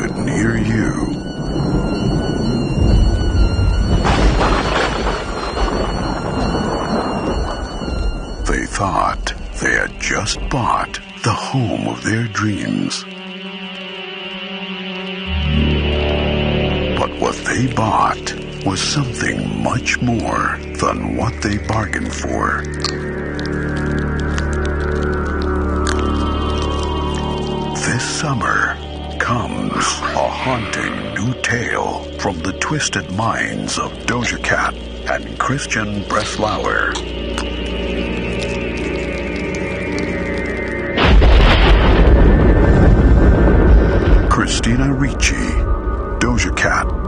neighborhood near you. They thought they had just bought the home of their dreams. But what they bought was something much more than what they bargained for. This summer comes a haunting new tale from the twisted minds of Doja Cat and Christian Breslauer. Christina Ricci, Doja Cat.